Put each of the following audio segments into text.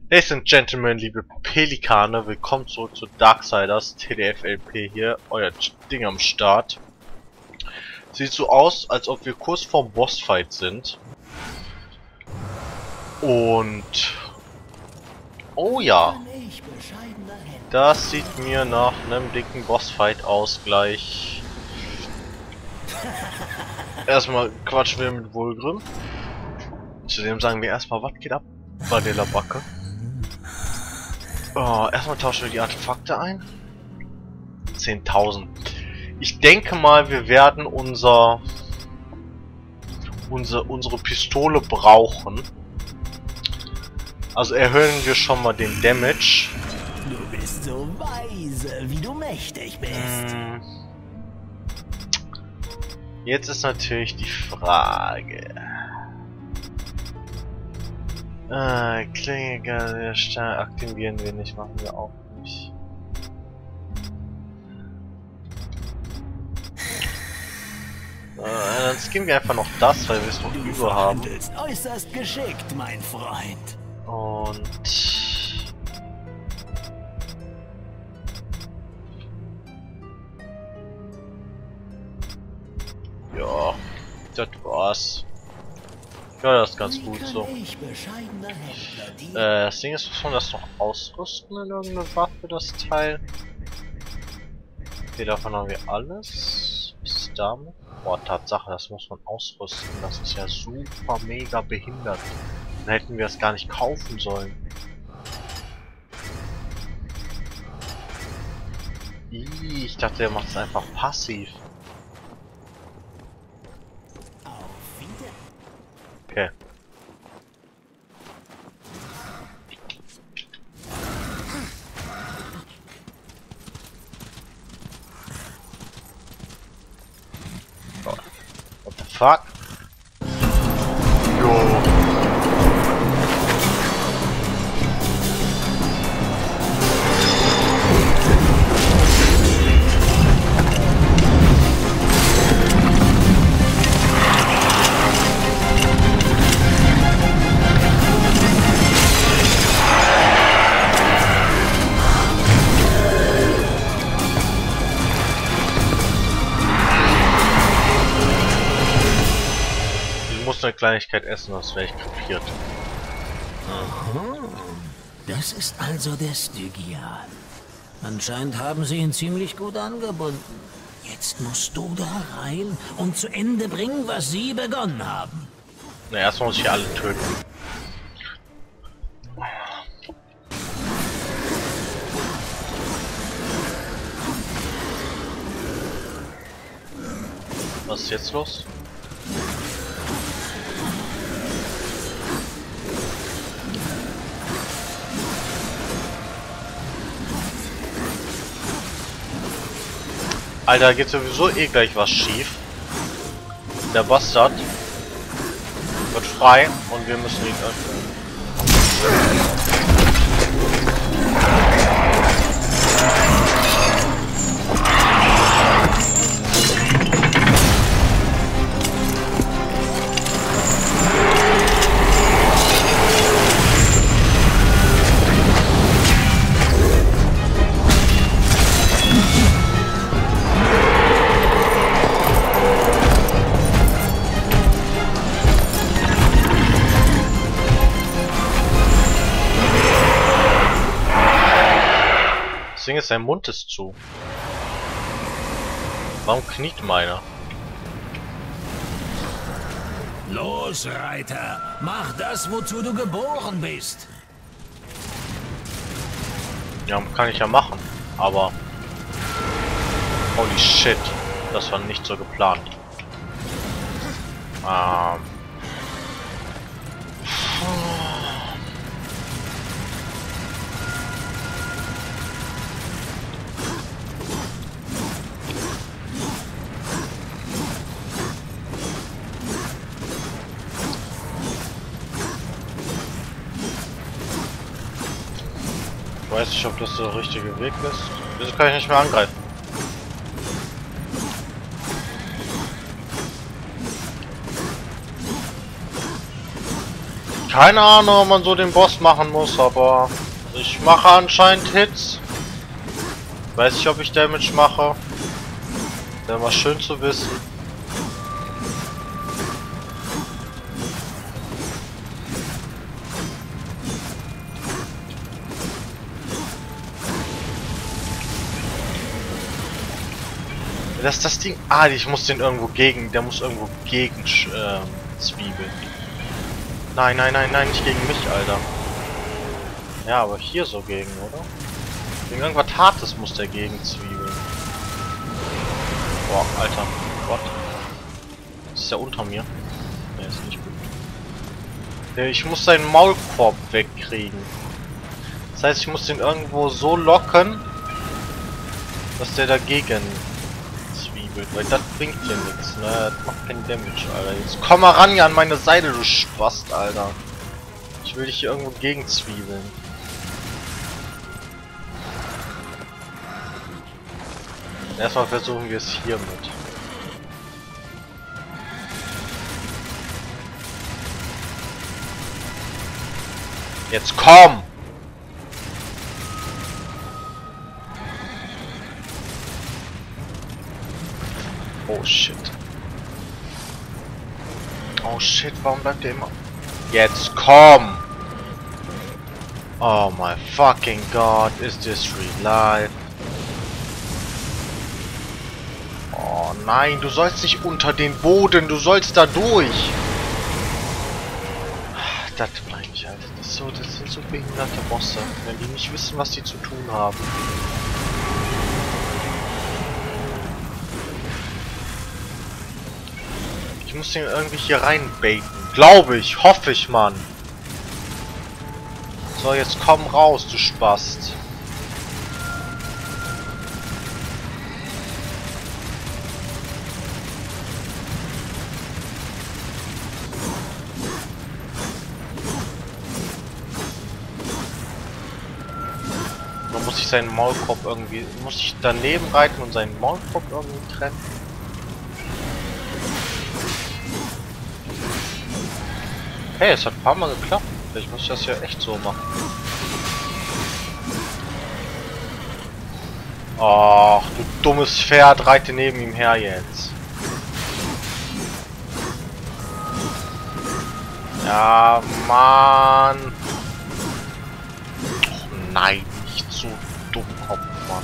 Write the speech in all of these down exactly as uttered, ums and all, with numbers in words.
Ladies and Gentlemen, liebe Pelikane, willkommen zurück zu Darksiders, T D F L P hier, euer Ding am Start. Sieht so aus, als ob wir kurz vorm Bossfight sind. Und... Oh ja. Das sieht mir nach einem dicken Bossfight aus gleich. Erstmal quatschen wir mit Vulgrim. Zudem sagen wir erstmal, was geht ab bei der Backe. Oh, erstmal tauschen wir die Artefakte ein. zehntausend. Ich denke mal, wir werden unser, unser unsere Pistole brauchen. Also erhöhen wir schon mal den Damage. Du bist so weise, wie du mächtig bist. Hm. Jetzt ist natürlich die Frage. Äh, Klinge stark aktivieren wir nicht, machen wir auch nicht. Äh, dann skippen wir einfach noch das, weil wir es noch Du über haben. verhandelst äußerst geschickt, mein Freund. Und... Ja, das war's. Ja, das ist ganz gut so. Äh, das Ding ist, muss man das noch ausrüsten in irgendeine Waffe, das Teil? Okay, davon haben wir alles. Was ist damit? Boah, Tatsache, das muss man ausrüsten. Das ist ja super mega behindert. Dann hätten wir es gar nicht kaufen sollen. Ih, ich dachte, der macht es einfach passiv. Okay. Oh. What the fuck? Jo. Eine Kleinigkeit essen, das wäre ich krepiert. Aha. Das ist also der Stygian. Anscheinend haben sie ihn ziemlich gut angebunden. Jetzt musst du da rein und zu Ende bringen, was sie begonnen haben. Na, erstmal muss ich alle töten. Was ist jetzt los? Alter, geht sowieso eh gleich was schief. Der Bastard wird frei und wir müssen ihn öffnen. Das Ding ist, sein Mund ist zu. Warum kniet meiner? Los, Reiter! Mach das, wozu du geboren bist! Ja, kann ich ja machen, aber... Holy shit, das war nicht so geplant. Ähm... Ich weiß nicht, ob das der richtige Weg ist. Wieso kann ich nicht mehr angreifen? Keine Ahnung, ob man so den Boss machen muss, aber ich mache anscheinend Hits. Weiß nicht, ob ich Damage mache. Wäre mal schön zu wissen. Das ist das Ding. Ah, ich muss den irgendwo gegen. Der muss irgendwo gegen äh, Zwiebeln. Nein, nein, nein, nein, nicht gegen mich, Alter. Ja, aber hier so gegen, oder? Gegen irgendwas Hartes muss der gegen Zwiebeln. Boah, Alter. What? Das ist ja unter mir. Ne, ist nicht gut. Ich muss seinen Maulkorb wegkriegen. Das heißt, ich muss den irgendwo so locken, dass der dagegen zwiebelt. Weil das bringt hier nichts, ne? Das macht keinen Damage, Alter. Jetzt komm mal ran hier an meine Seite, du Spast, Alter. Ich will dich hier irgendwo gegen zwiebeln. Erstmal versuchen wir es hiermit. Jetzt komm! Oh shit. Oh shit, warum bleibt der immer? Jetzt komm! Oh my fucking god, is this real life? Oh nein, du sollst nicht unter den Boden, du sollst da durch. Das meine ich, Alter. Das, ist so, das sind so behinderte Bosse, wenn die nicht wissen, was sie zu tun haben. Ich muss den irgendwie hier reinbaiten. Glaube ich, hoffe ich, Mann. So, jetzt komm raus, du Spast. Dann muss ich seinen Maulkorb irgendwie... Muss ich daneben reiten und seinen Maulkorb irgendwie treffen? Hey, es hat ein paar Mal geklappt. Vielleicht muss ich das ja echt so machen. Ach, du dummes Pferd, reite neben ihm her jetzt. Ja, Mann. Och, nein, nicht so Dummkopf, Mann.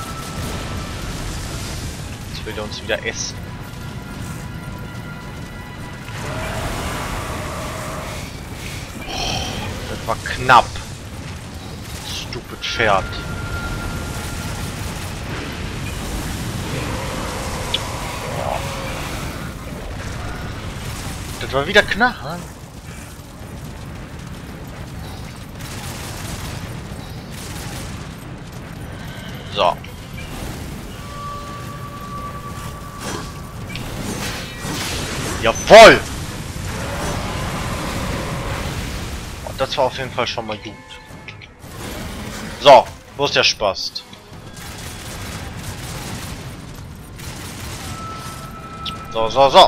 Jetzt will er uns wieder essen. Das war knapp. Stupid Pferd. Oh. Das war wieder knapp. Hm? So. Jawohl! Das war auf jeden Fall schon mal gut. So, wo ist der Spast? So, so, so.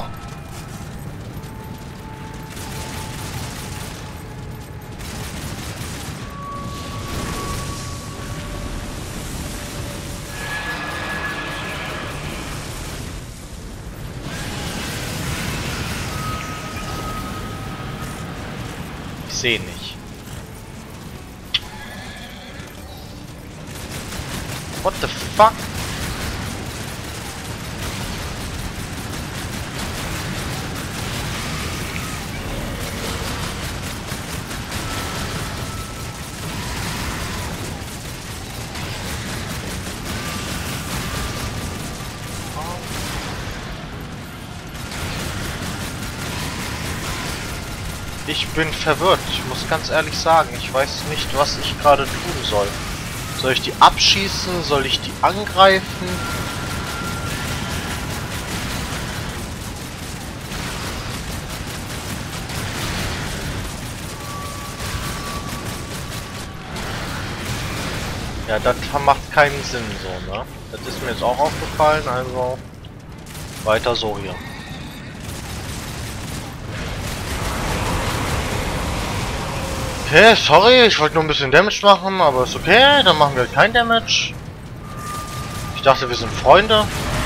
Ich sehe nicht. What the fuck? Ich bin verwirrt, ich muss ganz ehrlich sagen, ich weiß nicht, was ich gerade tun soll. Soll ich die abschießen? Soll ich die angreifen? Ja, das macht keinen Sinn so, ne? Das ist mir jetzt auch aufgefallen, also weiter so hier. Okay, sorry, ich wollte nur ein bisschen Damage machen, aber ist okay, dann machen wir halt kein Damage. Ich dachte, wir sind Freunde.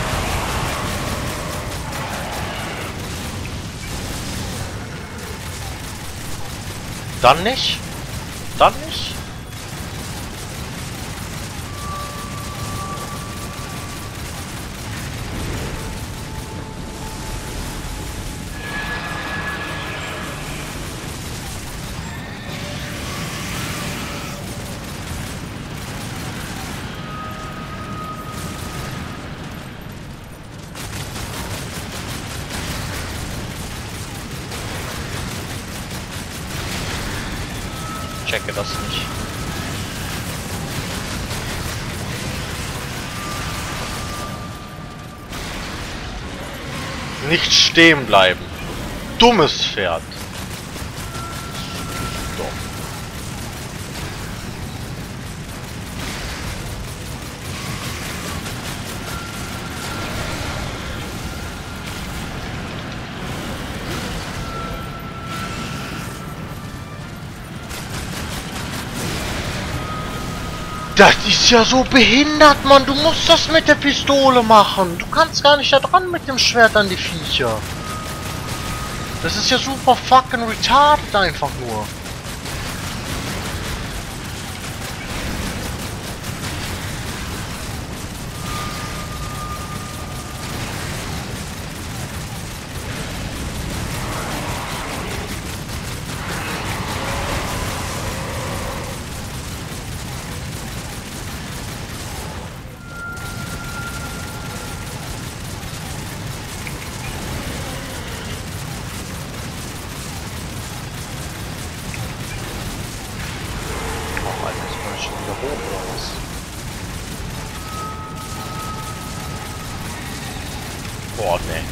Dann nicht? Dann nicht? Ich checke das nicht. Nicht stehen bleiben. Dummes Pferd. Dumm. Das ist ja so behindert, Mann. Du musst das mit der Pistole machen. Du kannst gar nicht da dran mit dem Schwert an die Viecher. Das ist ja super fucking retarded einfach nur. Boah, ne.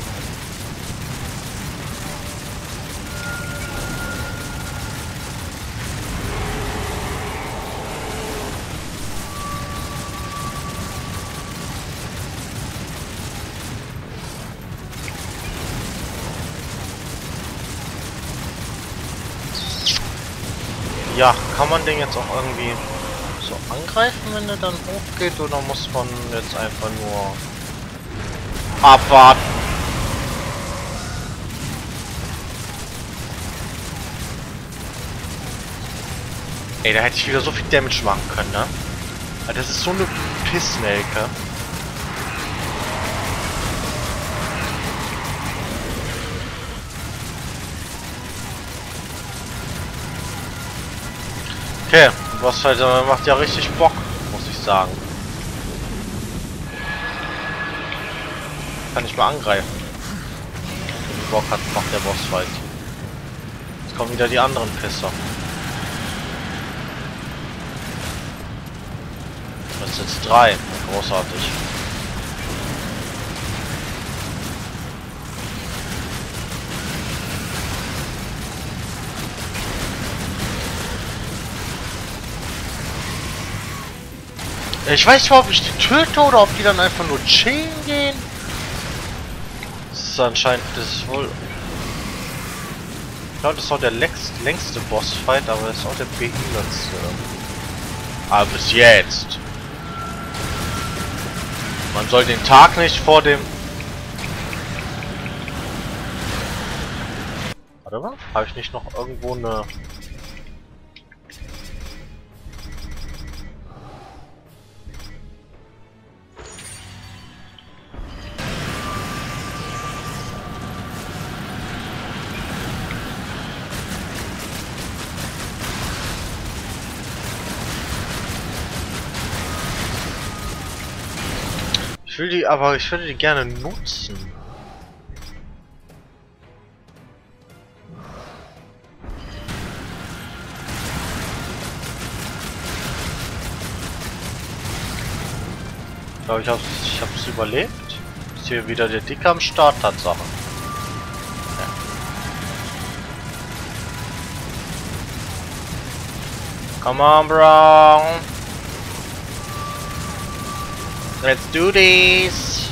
Ja, kann man den jetzt auch irgendwie so angreifen, wenn er dann hochgeht, oder muss man jetzt einfach nur abwarten? Ey, da hätte ich wieder so viel Damage machen können, ne? Das ist so eine Pissnelke. Okay, was halt macht ja richtig Bock, muss ich sagen. Kann ich mal angreifen. Wenn Bock hat, macht der Bossfight. Jetzt kommen wieder die anderen Pisser. Das sind jetzt drei. Großartig. Ich weiß nicht, ob ich die töte oder ob die dann einfach nur chillen gehen. Das ist anscheinend, das ist wohl... Ich glaube, das ist auch der längst, längste Bossfight, aber das ist auch der behindertste. Aber bis jetzt. Man soll den Tag nicht vor dem... Warte mal, habe ich nicht noch irgendwo eine... Ich will die, aber ich würde die gerne nutzen. Ich glaube, ich habe ich hab's überlebt. Ist hier wieder der Dicke am Start, Tatsache. Ja. Come on, bro. Let's do this.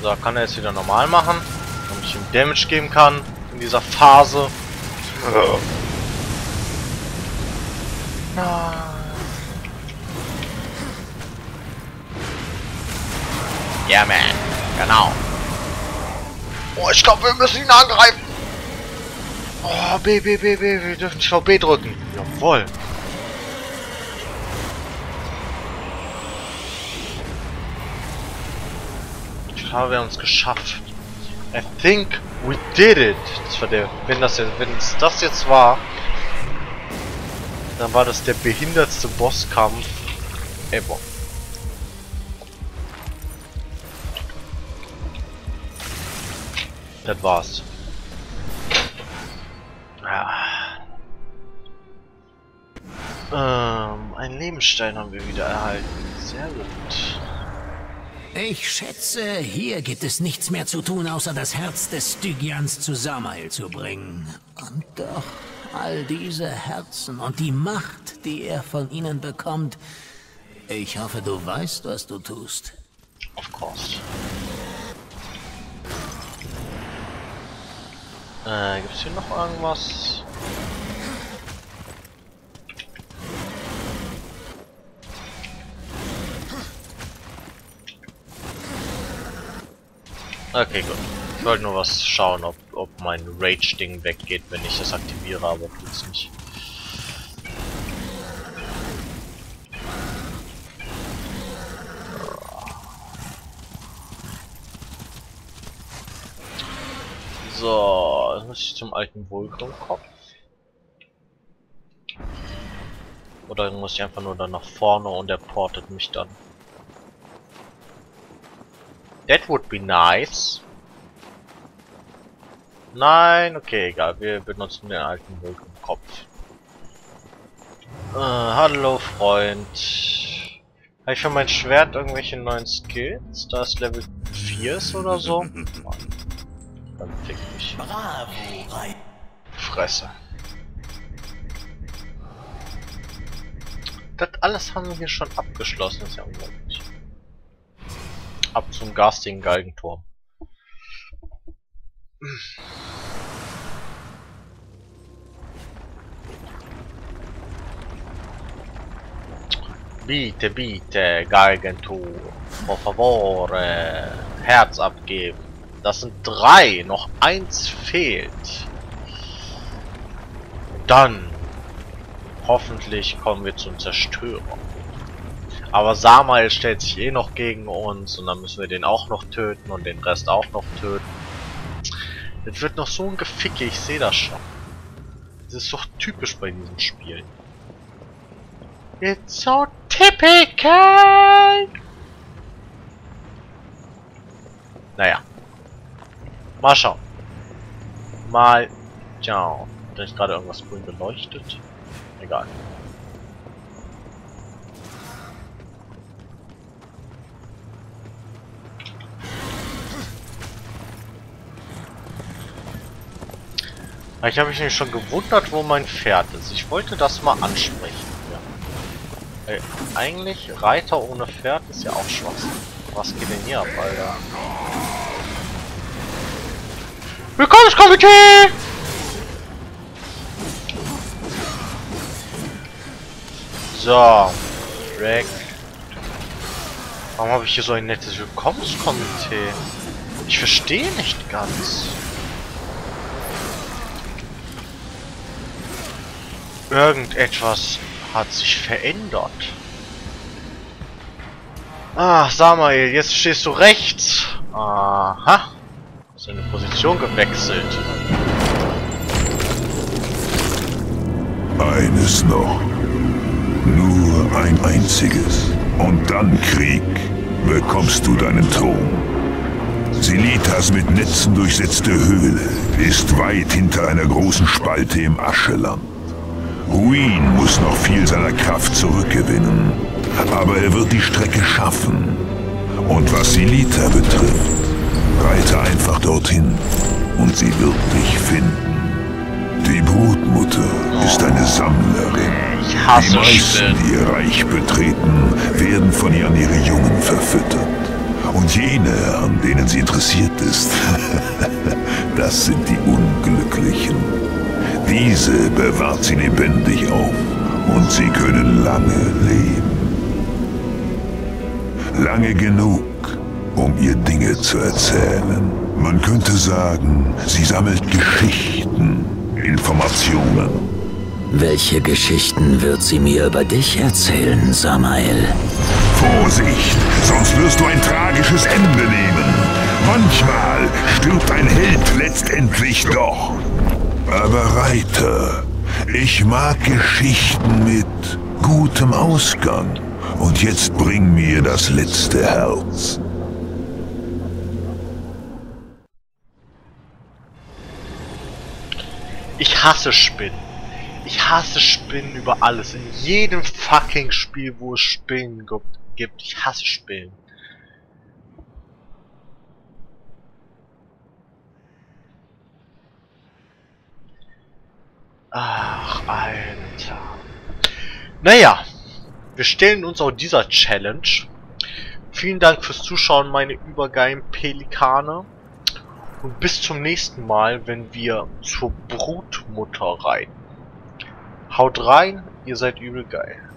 So, kann er jetzt wieder normal machen, damit ich ihm Damage geben kann in dieser Phase. Ja, yeah, man. Genau. Oh, ich glaube, wir müssen ihn angreifen. Oh, B, B, B, B. Wir dürfen nicht V B drücken. Jawohl. Ich glaube, wir haben es geschafft. I think we did it. Das war der, wenn das jetzt, wenn es das jetzt war, dann war das der behindertste Bosskampf ever. Das war's. Ja. Ähm, einen Lebensstein haben wir wieder erhalten. Sehr gut. Ich schätze, hier gibt es nichts mehr zu tun, außer das Herz des Stygians zu Samael zu bringen. Und doch, all diese Herzen und die Macht, die er von ihnen bekommt. Ich hoffe, du weißt, was du tust. Of course. Äh, gibt's hier noch irgendwas? Okay, gut. Ich wollte nur was schauen, ob, ob mein Rage-Ding weggeht, wenn ich das aktiviere, aber tut's nicht. So, jetzt muss ich zum alten Vulkankopf. Oder muss ich einfach nur dann nach vorne und er portet mich dann. That would be nice. Nein, okay, egal. Wir benutzen den alten Vulkankopf. Äh, hallo Freund. Habe ich für mein Schwert irgendwelche neuen Skills? Da es Level vier ist oder so? Dann fick mich. Bravo. Fresse. Das alles haben wir hier schon abgeschlossen, das ist ja unglaublich. Ab zum garstigen Galgenturm. Bitte, bitte, Galgenturm. Por favore. Herz abgeben. Das sind drei. Noch eins fehlt. Dann. Hoffentlich kommen wir zum Zerstörer. Aber Samael stellt sich eh noch gegen uns. Und dann müssen wir den auch noch töten. Und den Rest auch noch töten. Das wird noch so ein Geficke. Ich sehe das schon. Das ist doch typisch bei diesem Spiel. It's so typical! Naja. Mal schauen. Mal schauen. Da ist gerade irgendwas grün beleuchtet. Egal. Ich habe mich nämlich schon gewundert, wo mein Pferd ist. Ich wollte das mal ansprechen. Ja. Ey, eigentlich Reiter ohne Pferd ist ja auch Schwachsinn. Was geht denn hier ab, Alter? Willkommenskomitee! So, Drag. Warum habe ich hier so ein nettes Willkommenskomitee? Ich verstehe nicht ganz. Irgendetwas hat sich verändert. Ah, Samael, jetzt stehst du rechts. Aha. Hast deine Position gewechselt. Eines noch. Nur ein einziges. Und dann, Krieg, bekommst du deinen Thron. Silitas mit Netzen durchsetzte Höhle ist weit hinter einer großen Spalte im Ascheland. Ruin muss noch viel seiner Kraft zurückgewinnen, aber er wird die Strecke schaffen. Und was Silita betrifft, reite einfach dorthin und sie wird dich finden. Die Brutmutter ist eine Sammlerin. Ich hasse die meisten, Spinnen. die ihr Reich betreten, werden von ihr an ihre Jungen verfüttert. Und jene, an denen sie interessiert ist, das sind die Unglücklichen. Diese bewahrt sie lebendig auf und sie können lange leben. Lange genug, um ihr Dinge zu erzählen. Man könnte sagen, sie sammelt Geschichten, Informationen. Welche Geschichten wird sie mir über dich erzählen, Samael? Vorsicht, sonst wirst du ein tragisches Ende nehmen. Manchmal stirbt ein Held letztendlich doch. Aber Reiter, ich mag Geschichten mit gutem Ausgang. Und jetzt bring mir das letzte Herz. Ich hasse Spinnen. Ich hasse Spinnen über alles. In jedem fucking Spiel, wo es Spinnen gibt. Ich hasse Spinnen. Ach, Alter. Naja. Wir stellen uns auch dieser Challenge. Vielen Dank fürs Zuschauen, meine übergeilen Pelikane. Und bis zum nächsten Mal, wenn wir zur Brutmutter reiten. Haut rein, ihr seid übel geil.